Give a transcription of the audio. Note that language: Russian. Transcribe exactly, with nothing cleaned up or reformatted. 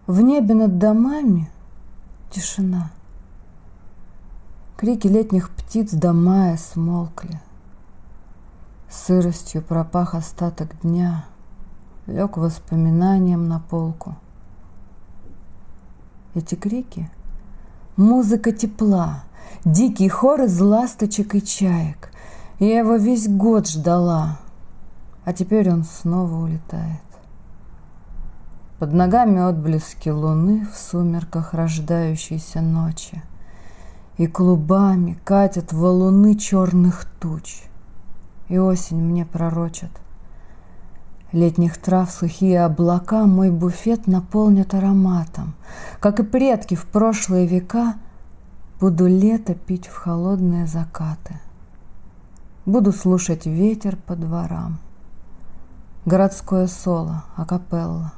В небе над домами тишина. Крики летних птиц до мая смолкли. Сыростью пропах остаток дня, лег воспоминанием на полку. Эти крики — музыка тепла, дикий хор из ласточек и чаек. Я его весь год ждала, а теперь он снова улетает. Под ногами отблески луны в сумерках рождающейся ночи, и клубами катят валуны черных туч, и осень мне пророчит. Летних трав сухие облака мой буфет наполнят ароматом. Как и предки в прошлые века, буду лето пить в холодные закаты. Буду слушать ветер по дворам, городское соло, акапелла.